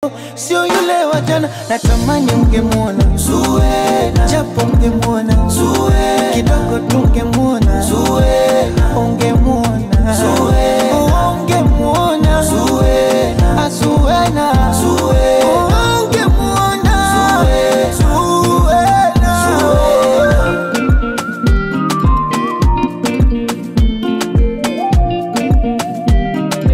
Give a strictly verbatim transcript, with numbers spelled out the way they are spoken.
sio yule wa jana. Natamani ungemwona Zuena, japo ungemwona Zuena kidogo